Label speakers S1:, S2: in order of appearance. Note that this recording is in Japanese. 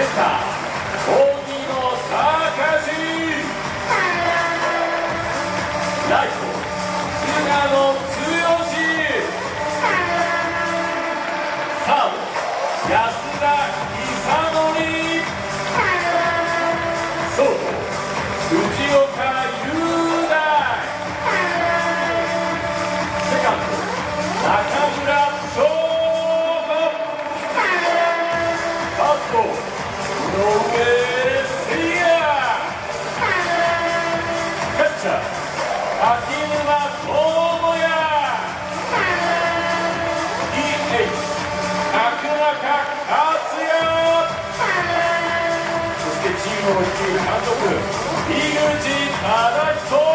S1: ライト菅野剛、サード安田久典、ショート藤岡雄大、セカンド中村翔吾、ファースト井上誠也、キャッチャー柿沼智也、 DH 角中克也、そしてチームを率いる監督井口忠人。